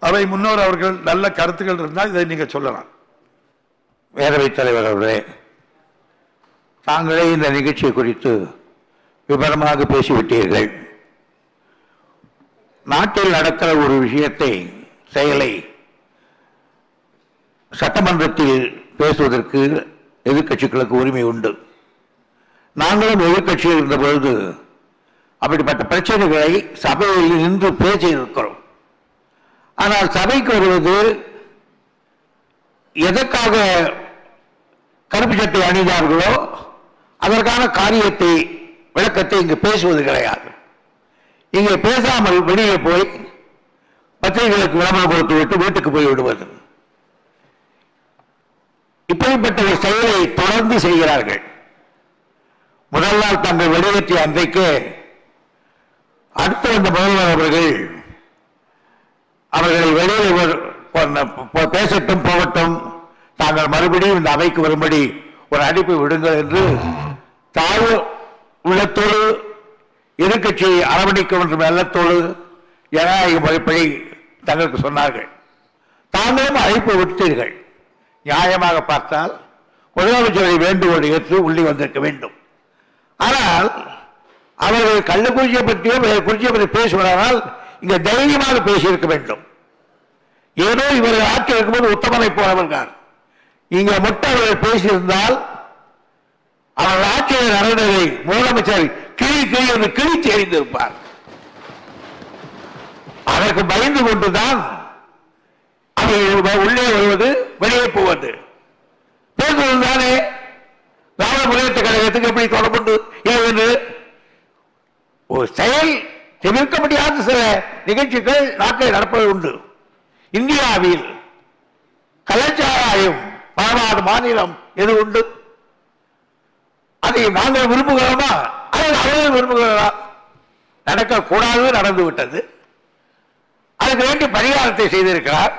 அவை முன்னோர் அவர்கள் நல்ல கருத்துக்கள் இருந்தால் இதை நீங்க சொல்லலாம். பேரவைத் தலைவர் அவர்களே, தாங்களே இந்த நிகழ்ச்சியை குறித்து விவரமாக பேசிவிட்டீர்கள். நாட்டில் நடக்கிற ஒரு விஷயத்தை, செயலை சட்டமன்றத்தில் பேசுவதற்கு எதிர்கட்சிகளுக்கு உரிமை உண்டு. நாங்களும் எதிர்கட்சியில் இருந்த பொழுது அப்படிப்பட்ட பிரச்சனைகளை சபையில் நின்று பேசியிருக்கிறோம். ஆனால் சபைக்கு வருவது எதற்காக கருப்பு சட்டை அணிந்தார்களோ அதற்கான காரியத்தை, விளக்கத்தை இங்கு பேசுவது கிடையாது. இங்கே பேசாமல் வெளியே போய் பத்திரிகைகளுக்கு விளம்பரம் கொடுத்து விட்டு வீட்டுக்கு போய் விடுவது, இப்படிப்பட்ட ஒரு செயலை தொடர்ந்து செய்கிறார்கள். முதல் நாள் தங்கள் வெளியேற்றிய அன்றைக்கு அடுத்து வந்த முதல்வர் அவர்களை வெளியில் பேசட்டும் போகட்டும், தாங்கள் மறுபடியும் இந்த அவைக்கு வரும்படி ஒரு அழைப்பு விடுங்கள் என்று தாழ்வு உள்ளத்தோடு எதிர்கட்சியை அரவணைக்க வேண்டும் எண்ணத்தோடு ஜனநாயக முறைப்படி தங்களுக்கு சொன்னார்கள். தாங்களும் அழைப்பு விட்டீர்கள். நியாயமாக பார்த்தால் முதலமைச்சரை வேண்டுகோளை ஏற்று உள்ளே வந்திருக்க வேண்டும். ஆனால் அவர்கள் கள்ளக்குறிச்சியை பற்றியும் குறிச்சியை பற்றி பேசுவதால் இங்க தைரியமாக பேசியிருக்க வேண்டும். ஏதோ இவர்கள் ஆட்சி இருக்கும்போது உத்தமனை போனவர்கள் இங்க மட்டும் அவர்கள் பேசியிருந்தால் அவர்கள் ஆட்சியில் நடந்ததை முதலமைச்சர் கிழித்து எறிந்திருப்பார். அதற்கு பயந்து கொண்டுதான் அவர்கள் உள்ளே வருவது, வெளியே போவது. பேசுவதுதானே திராவிட முன்னேற்ற கழகத்துக்கு எப்படி தொடர்பு என்று ஒரு செயல் தவிர்க்க முடியாத சில நிகழ்ச்சிகள் நாட்டில் நடப்பது உண்டு. இந்தியாவில் கலாச்சாரம் பரவாத மாநிலம் எது உண்டு? அதை நாங்கள் விரும்புகிறோமா? அதை அவர்கள் விரும்புகிறோமா? நடக்கக்கூடாது, நடந்து விட்டது. அதுக்கு வேண்டிய பரிகாரத்தை செய்திருக்கிறார்.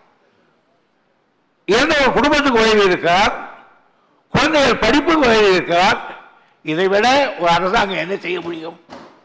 எந்த ஒரு குடும்பத்துக்கு உதவி இருக்கிறார், குழந்தைகள் படிப்புக்கு உதவி இருக்கிறார். இதை விட ஒரு அரசாங்கம் என்ன செய்ய முடியும்?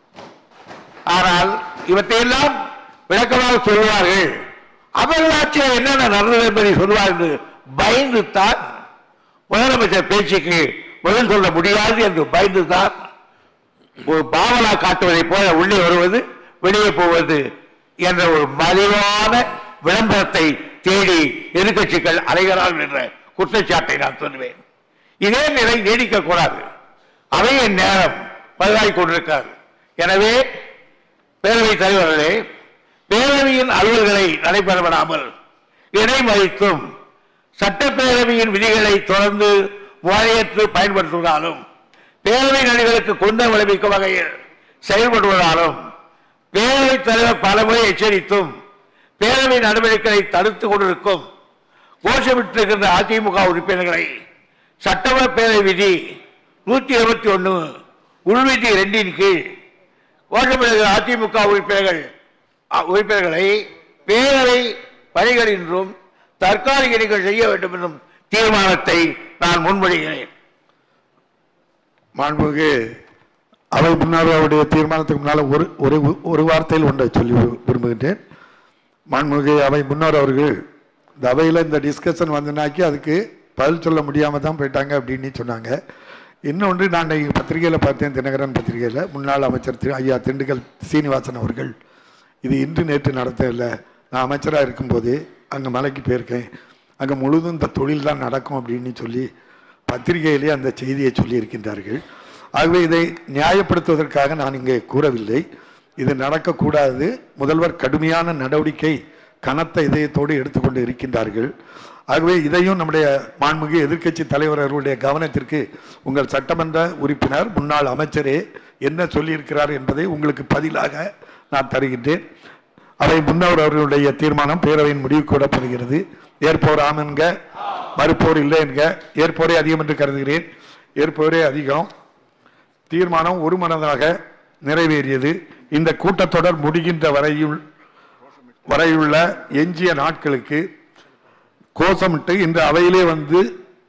ஆனால் இவற்றையெல்லாம் விளக்கமாக சொல்வார்கள். அவர்கள் ஆட்சியில் என்னென்ன நடந்தது என்பதை சொல்வார் என்று பயந்துதான் முதலமைச்சர் பேச்சுக்கு பதில் சொல்ல முடியாது என்று பயந்துதான் ஒரு பாவலா காட்டுவதை போல உள்ளே வருவது, வெளியே போவது என்ற ஒரு மலிவான விளம்பரத்தை தேடி எதிர்கட்சிகள் அலைகிறார்கள் என்ற குற்றச்சாட்டை நான் சொல்லுவேன். இதே நிலை நீடிக்கக்கூடாது. அவையின் நேரம் பதிவாகிக் கொண்டிருக்கிறது. எனவே பேரவைத் தலைவர்களே, பேரவையின் அலுவல்களை நடைபெற விடாமல் இடைமறித்தும் சட்டப்பேரவையின் விதிகளை தொடர்ந்து முறையற்று பயன்படுத்துவதாலும் பேரவை நடிகளுக்கு குந்தம் விளைவிக்கும் வகையில் செயல்படுவதாலும் பேரவைத் தலைவர் பலமுறை எச்சரித்தும் பேரவை நடவடிக்கைகளை தடுத்துக் கொண்டிருக்கும் கோஷமிட்டிருக்கின்ற அதிமுக உறுப்பினர்களை சட்டமன்ற பேரவை விதி 121 உள்விதி 2 கீழ் கோஷமிடுகிற அதிமுக உறுப்பினர்களை பேரவை பணிகளின்றும் தற்காலிக நீங்கள் செய்ய வேண்டும் என்னும் தீர்மானத்தை நான் முன்மொழிகிறேன். மாண்புமிகு அவை முன்னாள் அவருடைய தீர்மானத்துக்கு முன்னால் ஒரு வார்த்தையில் ஒன்றை சொல்லி விரும்புகின்றேன். மாண்புமிகு அவை முன்னாள் அவர்கள் இந்த அவையில் இந்த டிஸ்கஷன் வந்தனாக்கி அதுக்கு பதில் சொல்ல முடியாமல் தான் போயிட்டாங்க அப்படின்னு சொன்னாங்க. இன்னொன்று நான் பத்திரிகையில் பார்த்தேன், தினகரன் பத்திரிகையில் முன்னாள் அமைச்சர் ஐயா திண்டுக்கல் சீனிவாசன் அவர்கள் இது இன்று நேற்று நடத்தவில்லை, நான் அமைச்சராக இருக்கும்போது அங்கே மலைக்கு போயிருக்கேன், அங்கே முழுதும் இந்த தொழில் தான் நடக்கும் அப்படின்னு சொல்லி பத்திரிகையிலே அந்த செய்தியை சொல்லியிருக்கின்றார்கள். ஆகவே இதை நியாயப்படுத்துவதற்காக நான் இங்கே கூறவில்லை. இது நடக்கக்கூடாது. முதல்வர் கடுமையான நடவடிக்கை கனத்த இதயத்தோடு எடுத்துக்கொண்டு இருக்கின்றார்கள். ஆகவே இதையும் நம்முடைய மாண்புமிகு எதிர்க்கட்சி தலைவர் அவர்களுடைய கவனத்திற்கு உங்கள் சட்டமன்ற உறுப்பினர் முன்னாள் அமைச்சரே என்ன சொல்லியிருக்கிறார் என்பதை உங்களுக்கு பதிலாக நான் தருகின்றேன். அவை முன்னவர் அவர்களுடைய தீர்மானம் பேரவையின் முடிவுக்கு விடப்படுகிறது. ஏற்போர் ஆம் என்க, மறுப்போர் இல்லை என்க. ஏற்போரே அதிகம் என்று கருதுகிறேன். ஏற்போரே அதிகம். தீர்மானம் ஒருமனதாக நிறைவேறியது. இந்த கூட்டத்தொடர் முடிகின்ற வரையுள்ள எஞ்சிய நாட்களுக்கு கோஷமிட்டு இன்று அவையிலே வந்து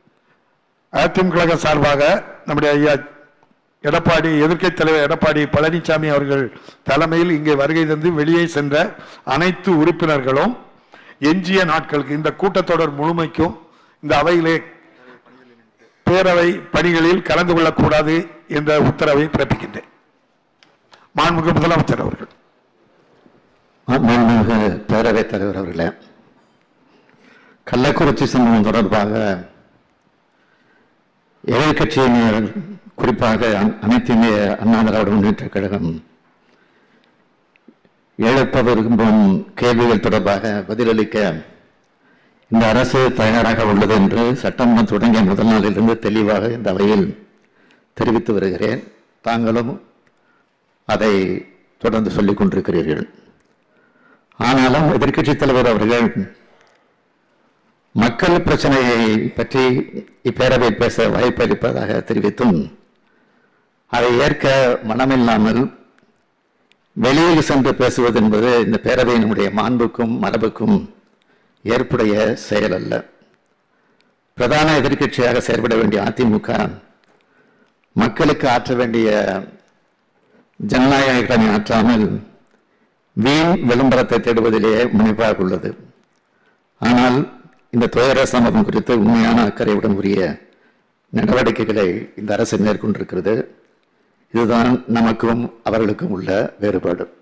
அதிமுக சார்பாக நம்முடைய ஐயா எடப்பாடி எதிர்க்கட்சி தலைவர் எடப்பாடி பழனிசாமி அவர்கள் தலைமையில் இங்கே வருகை தந்து வெளியே சென்ற அனைத்து உறுப்பினர்களும் எஞ்சிய நாட்களுக்கு இந்த கூட்டத்தொடர் முழுமைக்கும் இந்த அவையிலே பேரவை பணிகளில் கலந்து கொள்ளக்கூடாது என்ற உத்தரவை பிறப்பிக்கின்றேன். மாண்புமிகு முதலமைச்சர் அவர்கள். மாண்புமிகு பேரவைத் தலைவர் அவர்களே, கள்ளக்குறிச்சி சம்பவம் தொடர்பாக எதிர்கட்சியினர், குறிப்பாக அனைத்து இந்திய அண்ணா திராவிட முன்னேற்ற கழகம் எழுப்ப விரும்பும் கேள்விகள் தொடர்பாக பதிலளிக்க இந்த அரசு தயாராக உள்ளது என்று சட்டமன்றம் தொடங்கிய முதல் நாளிலிருந்து தெளிவாக இந்த அவையில் தெரிவித்து வருகிறேன். தாங்களும் அதை தொடர்ந்து சொல்லிக் கொண்டிருக்கிறீர்கள். ஆனாலும் எதிர்க்கட்சித் தலைவர் அவர்கள் மக்கள் பிரச்சனையை பற்றி இப்பேரவையில் பேச வாய்ப்பளிப்பதாக தெரிவித்தும் அதை ஏற்க மனமில்லாமல் வெளியில் சென்று பேசுவது என்பது இந்த பேரவையினுடைய மாண்புக்கும் மரபுக்கும் ஏற்புடைய செயல் அல்ல. பிரதான எதிர்க்கட்சியாக செயல்பட வேண்டிய அதிமுக மக்களுக்கு ஆற்ற வேண்டிய ஜனநாயக கடனை ஆற்றாமல் வீண் விளம்பரத்தை தேடுவதிலே முனைப்பாக உள்ளது. ஆனால் இந்த துயர சம்பவம் குறித்து உண்மையான அக்கறையுடன் உரிய நடவடிக்கைகளை இந்த அரசு மேற்கொண்டிருக்கிறது. இதுதான் நமக்கும் அவர்களுக்கும் உள்ள வேறுபாடு.